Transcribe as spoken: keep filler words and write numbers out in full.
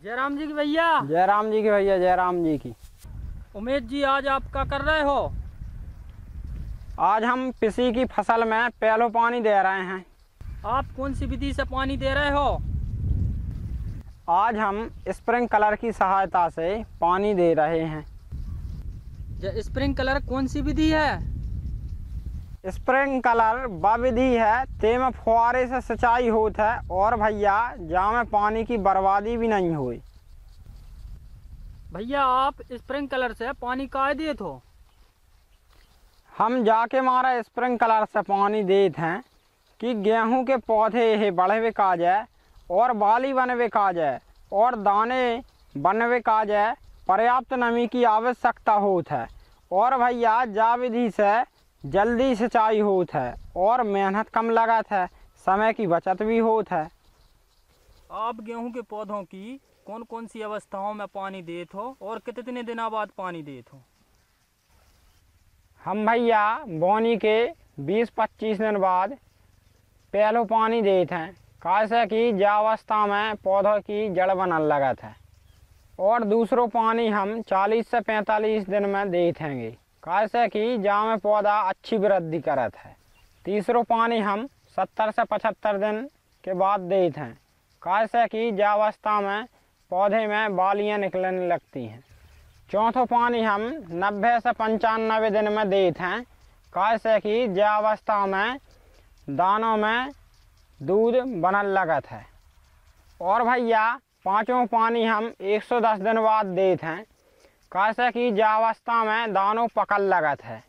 जयराम जी की भैया। जयराम जी की भैया जयराम जी की। उमेश जी, आज आप क्या कर रहे हो? आज हम पिसी की फसल में पहलो पानी दे रहे हैं। आप कौन सी विधि से पानी दे रहे हो? आज हम स्प्रिंकलर की सहायता से पानी दे रहे हैं। जो स्प्रिंकलर कौन सी विधि है? स्प्रिंकलर वह विधि है तेम फुहारे से सिंचाई होती है और भैया जहाँ में पानी की बर्बादी भी नहीं हुई। भैया, आप स्प्रिंकलर से पानी काहे देते हो? हम जाके मारा स्प्रिंकलर से पानी देते हैं कि गेहूं के पौधे है बढ़े का जाए और बाली बनवे का जाए और दाने बनवे का जाए, पर्याप्त नमी की आवश्यकता होती है। और भैया जा विधि से जल्दी सिंचाई होती है और मेहनत कम लगत है, समय की बचत भी होती है। आप गेहूं के पौधों की कौन कौन सी अवस्थाओं में पानी देते हो और कितने दिनों बाद पानी देते हो? हम भैया बोनी के बीस पच्चीस दिन बाद पहलो पानी देते हैं, कैसे कि जा अवस्था में पौधों की जड़ बनने लगत है। और दूसरो पानी हम चालीस से पैंतालीस दिन में देते हैं, कैसे कि जा में पौधा अच्छी वृद्धि करत है। तीसरो पानी हम सत्तर से पचहत्तर दिन के बाद देते हैं, कैसे कि जा अवस्था में पौधे में बालियाँ निकलने लगती हैं। चौथो पानी हम नब्बे से पंचानवे दिन में देते हैं, कैसे कि जा अवस्था में दानों में दूध बनल लगत है। और भैया पाँचों पानी हम एक सौ दस दिन बाद देते हैं, कैसे कि जा अवस्था में दानों पकल लगत है।